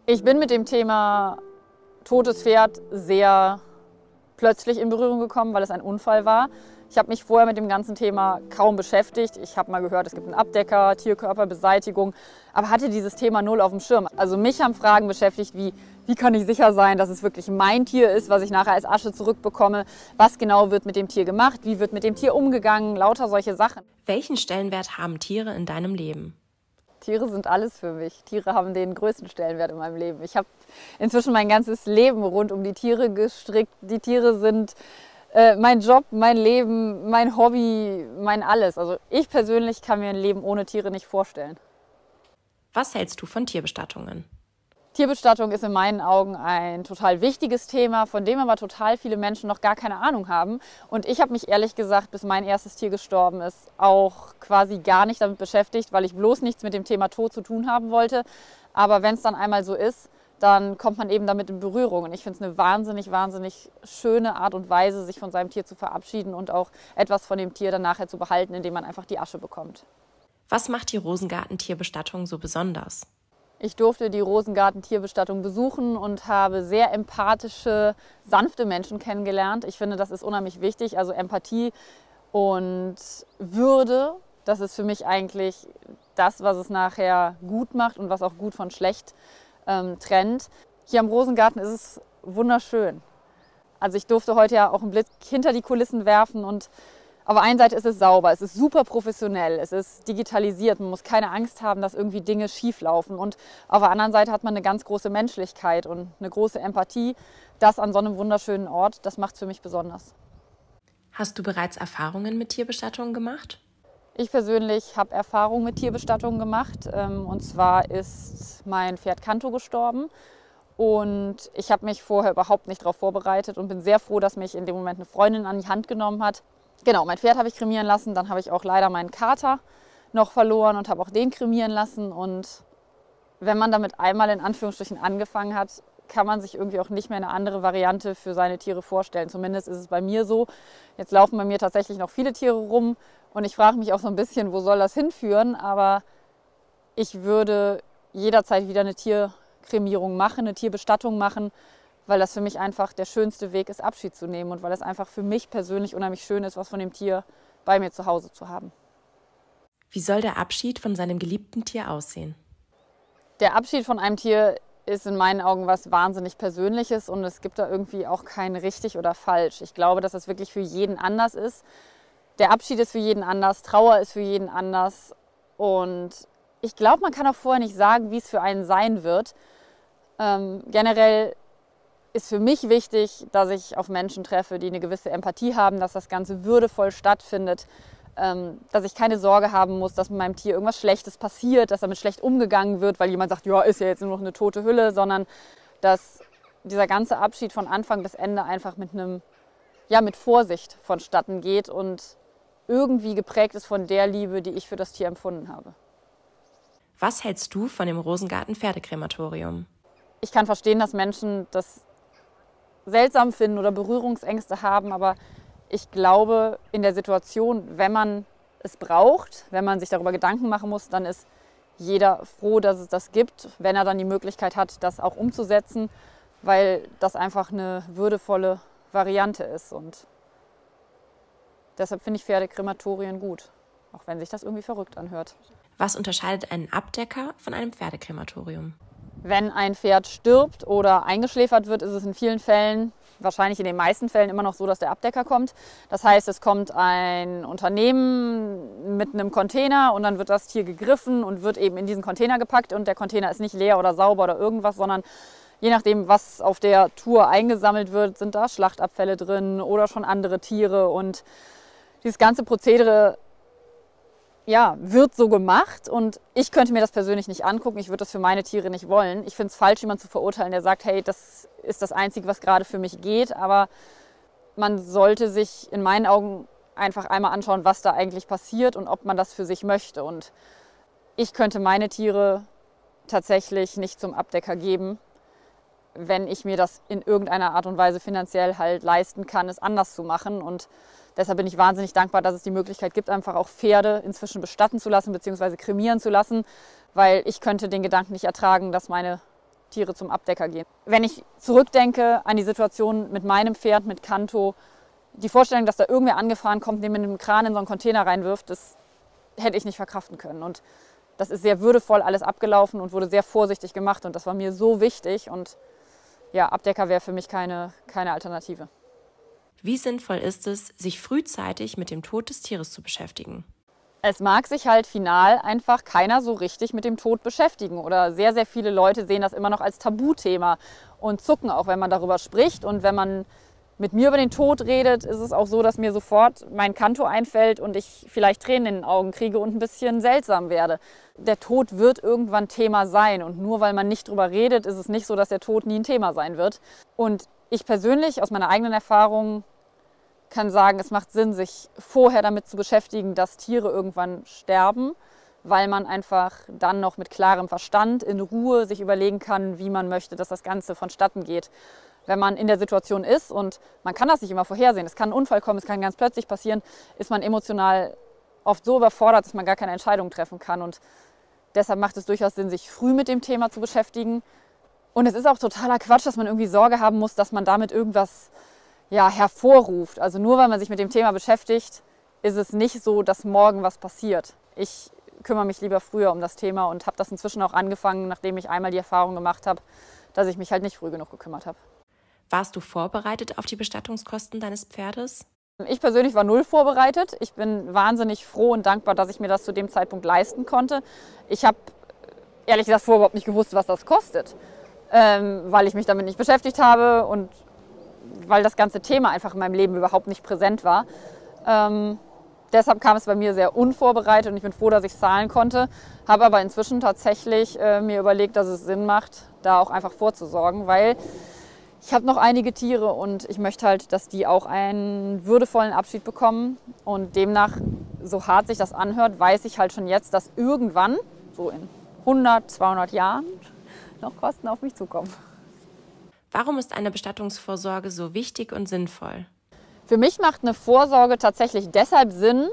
Ich bin mit dem Thema totes Pferd sehr plötzlich in Berührung gekommen, weil es ein Unfall war. Ich habe mich vorher mit dem ganzen Thema kaum beschäftigt. Ich habe mal gehört, es gibt einen Abdecker, Tierkörperbeseitigung, aber hatte dieses Thema null auf dem Schirm. Also mich haben Fragen beschäftigt wie kann ich sicher sein, dass es wirklich mein Tier ist, was ich nachher als Asche zurückbekomme? Was genau wird mit dem Tier gemacht? Wie wird mit dem Tier umgegangen? Lauter solche Sachen. Welchen Stellenwert haben Tiere in deinem Leben? Tiere sind alles für mich. Tiere haben den größten Stellenwert in meinem Leben. Ich habe inzwischen mein ganzes Leben rund um die Tiere gestrickt. Die Tiere sind mein Job, mein Leben, mein Hobby, mein alles. Also ich persönlich kann mir ein Leben ohne Tiere nicht vorstellen. Was hältst du von Tierbestattungen? Tierbestattung ist in meinen Augen ein total wichtiges Thema, von dem aber total viele Menschen noch gar keine Ahnung haben. Und ich habe mich ehrlich gesagt, bis mein erstes Tier gestorben ist, auch quasi gar nicht damit beschäftigt, weil ich bloß nichts mit dem Thema Tod zu tun haben wollte. Aber wenn es dann einmal so ist, dann kommt man eben damit in Berührung. Und ich finde es eine wahnsinnig, wahnsinnig schöne Art und Weise, sich von seinem Tier zu verabschieden und auch etwas von dem Tier dann nachher zu behalten, indem man einfach die Asche bekommt. Was macht die Rosengarten-Tierbestattung so besonders? Ich durfte die Rosengarten-Tierbestattung besuchen und habe sehr empathische, sanfte Menschen kennengelernt. Ich finde, das ist unheimlich wichtig. Also Empathie und Würde, das ist für mich eigentlich das, was es nachher gut macht und was auch gut von schlecht trennt. Hier am Rosengarten ist es wunderschön. Also ich durfte heute ja auch einen Blick hinter die Kulissen werfen und auf der einen Seite ist es sauber, es ist super professionell, es ist digitalisiert, man muss keine Angst haben, dass irgendwie Dinge schief laufen. Und auf der anderen Seite hat man eine ganz große Menschlichkeit und eine große Empathie. Das an so einem wunderschönen Ort, das macht es für mich besonders. Hast du bereits Erfahrungen mit Tierbestattungen gemacht? Ich persönlich habe Erfahrungen mit Tierbestattungen gemacht. Und zwar ist mein Pferd Kanto gestorben. Und ich habe mich vorher überhaupt nicht darauf vorbereitet und bin sehr froh, dass mich in dem Moment eine Freundin an die Hand genommen hat. Genau, mein Pferd habe ich kremieren lassen. Dann habe ich auch leider meinen Kater noch verloren und habe auch den kremieren lassen. Und wenn man damit einmal in Anführungsstrichen angefangen hat, kann man sich irgendwie auch nicht mehr eine andere Variante für seine Tiere vorstellen. Zumindest ist es bei mir so. Jetzt laufen bei mir tatsächlich noch viele Tiere rum. Und ich frage mich auch so ein bisschen, wo soll das hinführen? Aber ich würde jederzeit wieder eine Tierkremierung machen, eine Tierbestattung machen, weil das für mich einfach der schönste Weg ist, Abschied zu nehmen und weil es einfach für mich persönlich unheimlich schön ist, was von dem Tier bei mir zu Hause zu haben. Wie soll der Abschied von seinem geliebten Tier aussehen? Der Abschied von einem Tier ist in meinen Augen was wahnsinnig Persönliches und es gibt da irgendwie auch kein richtig oder falsch. Ich glaube, dass es wirklich für jeden anders ist. Der Abschied ist für jeden anders, Trauer ist für jeden anders und ich glaube, man kann auch vorher nicht sagen, wie es für einen sein wird. Generell ist für mich wichtig, dass ich auf Menschen treffe, die eine gewisse Empathie haben, dass das Ganze würdevoll stattfindet, dass ich keine Sorge haben muss, dass mit meinem Tier irgendwas Schlechtes passiert, dass damit schlecht umgegangen wird, weil jemand sagt, ja, ist ja jetzt nur noch eine tote Hülle, sondern dass dieser ganze Abschied von Anfang bis Ende einfach mit Vorsicht vonstatten geht und irgendwie geprägt ist von der Liebe, die ich für das Tier empfunden habe. Was hältst du von dem Rosengarten-Pferdekrematorium? Ich kann verstehen, dass Menschen das seltsam finden oder Berührungsängste haben, aber ich glaube, in der Situation, wenn man es braucht, wenn man sich darüber Gedanken machen muss, dann ist jeder froh, dass es das gibt, wenn er dann die Möglichkeit hat, das auch umzusetzen, weil das einfach eine würdevolle Variante ist. Und deshalb finde ich Pferdekrematorien gut, auch wenn sich das irgendwie verrückt anhört. Was unterscheidet einen Abdecker von einem Pferdekrematorium? Wenn ein Pferd stirbt oder eingeschläfert wird, ist es in vielen Fällen, wahrscheinlich in den meisten Fällen immer noch so, dass der Abdecker kommt. Das heißt, es kommt ein Unternehmen mit einem Container und dann wird das Tier gegriffen und wird eben in diesen Container gepackt und der Container ist nicht leer oder sauber oder irgendwas, sondern je nachdem, was auf der Tour eingesammelt wird, sind da Schlachtabfälle drin oder schon andere Tiere und dieses ganze Prozedere wird so gemacht und ich könnte mir das persönlich nicht angucken. Ich würde das für meine Tiere nicht wollen. Ich finde es falsch, jemanden zu verurteilen, der sagt, hey, das ist das Einzige, was gerade für mich geht. Aber man sollte sich in meinen Augen einfach einmal anschauen, was da eigentlich passiert und ob man das für sich möchte. Und ich könnte meine Tiere tatsächlich nicht zum Abdecker geben, wenn ich mir das in irgendeiner Art und Weise finanziell halt leisten kann, es anders zu machen. Und deshalb bin ich wahnsinnig dankbar, dass es die Möglichkeit gibt, einfach auch Pferde inzwischen bestatten zu lassen bzw. kremieren zu lassen, weil ich könnte den Gedanken nicht ertragen, dass meine Tiere zum Abdecker gehen. Wenn ich zurückdenke an die Situation mit meinem Pferd, mit Kanto, die Vorstellung, dass da irgendwer angefahren kommt, den mit einem Kran in so einen Container reinwirft, das hätte ich nicht verkraften können. Und das ist sehr würdevoll alles abgelaufen und wurde sehr vorsichtig gemacht. Und das war mir so wichtig. Und ja, Abdecker wäre für mich keine Alternative. Wie sinnvoll ist es, sich frühzeitig mit dem Tod des Tieres zu beschäftigen? Es mag sich halt final einfach keiner so richtig mit dem Tod beschäftigen. Oder sehr, sehr viele Leute sehen das immer noch als Tabuthema und zucken auch, wenn man darüber spricht. Und wenn man mit mir über den Tod redet, ist es auch so, dass mir sofort mein Kanto einfällt und ich vielleicht Tränen in den Augen kriege und ein bisschen seltsam werde. Der Tod wird irgendwann Thema sein und nur weil man nicht drüber redet, ist es nicht so, dass der Tod nie ein Thema sein wird. Und ich persönlich aus meiner eigenen Erfahrung kann sagen, es macht Sinn, sich vorher damit zu beschäftigen, dass Tiere irgendwann sterben, weil man einfach dann noch mit klarem Verstand in Ruhe sich überlegen kann, wie man möchte, dass das Ganze vonstatten geht. Wenn man in der Situation ist und man kann das nicht immer vorhersehen, es kann ein Unfall kommen, es kann ganz plötzlich passieren, ist man emotional oft so überfordert, dass man gar keine Entscheidung treffen kann. Und deshalb macht es durchaus Sinn, sich früh mit dem Thema zu beschäftigen. Und es ist auch totaler Quatsch, dass man irgendwie Sorge haben muss, dass man damit irgendwas hervorruft. Also nur weil man sich mit dem Thema beschäftigt, ist es nicht so, dass morgen was passiert. Ich kümmere mich lieber früher um das Thema und habe das inzwischen auch angefangen, nachdem ich einmal die Erfahrung gemacht habe, dass ich mich halt nicht früh genug gekümmert habe. Warst du vorbereitet auf die Bestattungskosten deines Pferdes? Ich persönlich war null vorbereitet. Ich bin wahnsinnig froh und dankbar, dass ich mir das zu dem Zeitpunkt leisten konnte. Ich habe ehrlich gesagt vorher überhaupt nicht gewusst, was das kostet, weil ich mich damit nicht beschäftigt habe und weil das ganze Thema einfach in meinem Leben überhaupt nicht präsent war. Deshalb kam es bei mir sehr unvorbereitet und ich bin froh, dass ich es zahlen konnte. Habe aber inzwischen tatsächlich mir überlegt, dass es Sinn macht, da auch einfach vorzusorgen, weil ich habe noch einige Tiere und ich möchte halt, dass die auch einen würdevollen Abschied bekommen. Und demnach, so hart sich das anhört, weiß ich halt schon jetzt, dass irgendwann, so in 100, 200 Jahren, noch Kosten auf mich zukommen. Warum ist eine Bestattungsvorsorge so wichtig und sinnvoll? Für mich macht eine Vorsorge tatsächlich deshalb Sinn,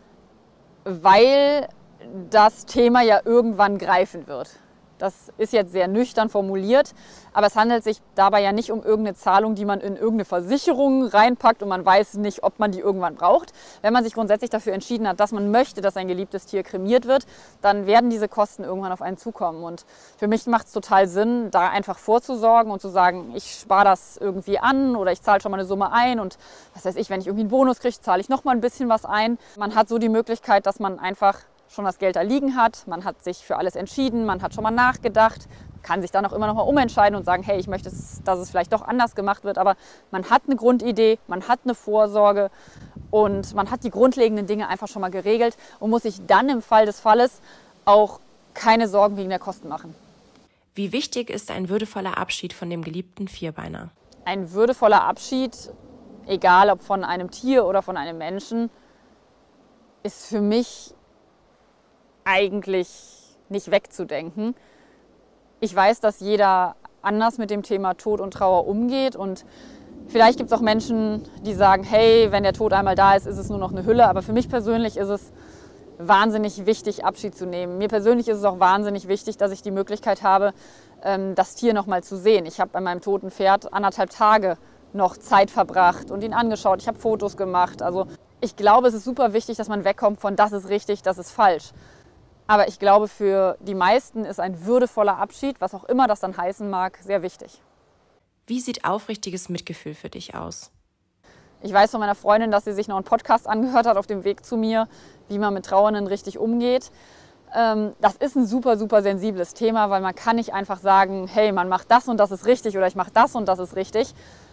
weil das Thema ja irgendwann greifen wird. Das ist jetzt sehr nüchtern formuliert, aber es handelt sich dabei ja nicht um irgendeine Zahlung, die man in irgendeine Versicherung reinpackt und man weiß nicht, ob man die irgendwann braucht. Wenn man sich grundsätzlich dafür entschieden hat, dass man möchte, dass ein geliebtes Tier kremiert wird, dann werden diese Kosten irgendwann auf einen zukommen. Und für mich macht es total Sinn, da einfach vorzusorgen und zu sagen, ich spare das irgendwie an oder ich zahle schon mal eine Summe ein und was weiß ich, wenn ich irgendwie einen Bonus kriege, zahle ich noch mal ein bisschen was ein. Man hat so die Möglichkeit, dass man einfach schon das Geld da liegen hat, man hat sich für alles entschieden, man hat schon mal nachgedacht, kann sich dann auch immer noch mal umentscheiden und sagen, hey, ich möchte, dass es vielleicht doch anders gemacht wird, aber man hat eine Grundidee, man hat eine Vorsorge und man hat die grundlegenden Dinge einfach schon mal geregelt und muss sich dann im Fall des Falles auch keine Sorgen wegen der Kosten machen. Wie wichtig ist ein würdevoller Abschied von dem geliebten Vierbeiner? Ein würdevoller Abschied, egal ob von einem Tier oder von einem Menschen, ist für mich eigentlich nicht wegzudenken. Ich weiß, dass jeder anders mit dem Thema Tod und Trauer umgeht und vielleicht gibt es auch Menschen, die sagen, hey, wenn der Tod einmal da ist, ist es nur noch eine Hülle. Aber für mich persönlich ist es wahnsinnig wichtig, Abschied zu nehmen. Mir persönlich ist es auch wahnsinnig wichtig, dass ich die Möglichkeit habe, das Tier noch mal zu sehen. Ich habe bei meinem toten Pferd 1,5 Tage noch Zeit verbracht und ihn angeschaut. Ich habe Fotos gemacht. Also ich glaube, es ist super wichtig, dass man wegkommt von das ist richtig, das ist falsch. Aber ich glaube, für die meisten ist ein würdevoller Abschied, was auch immer das dann heißen mag, sehr wichtig. Wie sieht aufrichtiges Mitgefühl für dich aus? Ich weiß von meiner Freundin, dass sie sich noch einen Podcast angehört hat auf dem Weg zu mir, wie man mit Trauernden richtig umgeht. Das ist ein super, super sensibles Thema, weil man kann nicht einfach sagen, hey, man macht das und das ist richtig oder ich mache das und das ist richtig.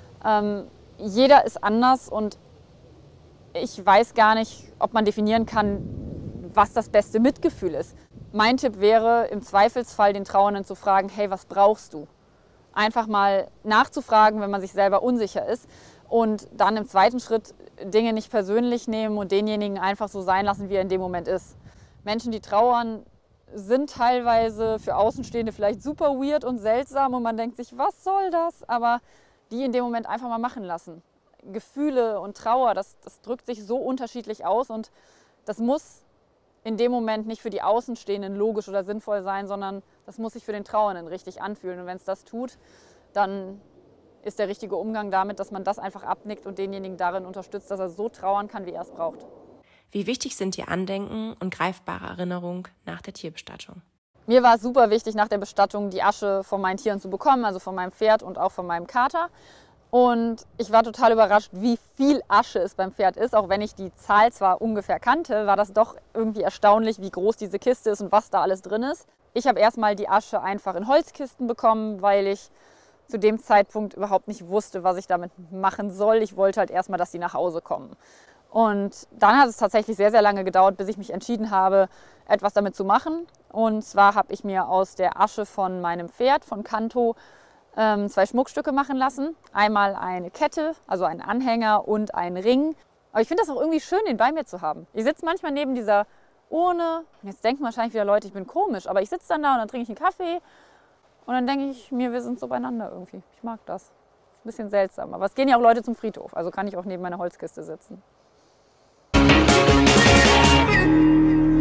Jeder ist anders und ich weiß gar nicht, ob man definieren kann, was das beste Mitgefühl ist. Mein Tipp wäre, im Zweifelsfall den Trauernden zu fragen, hey, was brauchst du? Einfach mal nachzufragen, wenn man sich selber unsicher ist und dann im zweiten Schritt Dinge nicht persönlich nehmen und denjenigen einfach so sein lassen, wie er in dem Moment ist. Menschen, die trauern, sind teilweise für Außenstehende vielleicht super weird und seltsam und man denkt sich, was soll das? Aber die in dem Moment einfach mal machen lassen. Gefühle und Trauer, das drückt sich so unterschiedlich aus und das muss in dem Moment nicht für die Außenstehenden logisch oder sinnvoll sein, sondern das muss sich für den Trauernden richtig anfühlen. Und wenn es das tut, dann ist der richtige Umgang damit, dass man das einfach abnickt und denjenigen darin unterstützt, dass er so trauern kann, wie er es braucht. Wie wichtig sind dir Andenken und greifbare Erinnerung nach der Tierbestattung? Mir war es super wichtig, nach der Bestattung die Asche von meinen Tieren zu bekommen, also von meinem Pferd und auch von meinem Kater. Und ich war total überrascht, wie viel Asche es beim Pferd ist. Auch wenn ich die Zahl zwar ungefähr kannte, war das doch irgendwie erstaunlich, wie groß diese Kiste ist und was da alles drin ist. Ich habe erstmal die Asche einfach in Holzkisten bekommen, weil ich zu dem Zeitpunkt überhaupt nicht wusste, was ich damit machen soll. Ich wollte halt erstmal, dass sie nach Hause kommen. Und dann hat es tatsächlich sehr, sehr lange gedauert, bis ich mich entschieden habe, etwas damit zu machen. Und zwar habe ich mir aus der Asche von meinem Pferd, von Kanto, 2 Schmuckstücke machen lassen. Einmal eine Kette, also einen Anhänger und einen Ring. Aber ich finde das auch irgendwie schön, den bei mir zu haben. Ich sitze manchmal neben dieser Urne. Und jetzt denken wahrscheinlich wieder Leute, ich bin komisch. Aber ich sitze dann da und dann trinke ich einen Kaffee. Und dann denke ich mir, wir sind so beieinander irgendwie. Ich mag das. Ist ein bisschen seltsam. Aber es gehen ja auch Leute zum Friedhof. Also kann ich auch neben meiner Holzkiste sitzen.